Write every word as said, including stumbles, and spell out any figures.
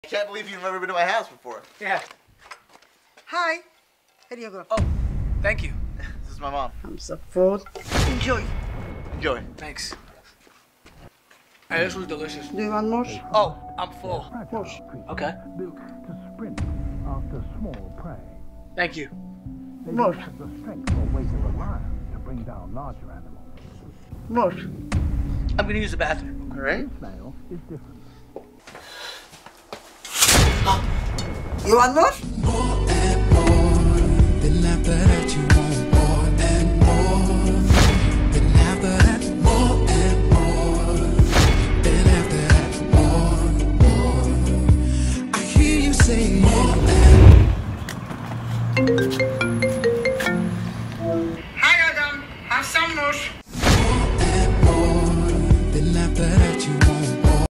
I can't believe you've never been to my house before. Yeah. Hi. Here you go. Oh, thank you. This is my mom. I'm so full. Enjoy. Enjoy. Thanks. Hey, this was delicious. Do you want more? Oh, I'm full. More. Okay. Built to sprint after small prey. Thank you. They More. don't have the strength or weight of a lion to bring down larger animals. More. I'm gonna use the bathroom. All right. Snail is different. You want more?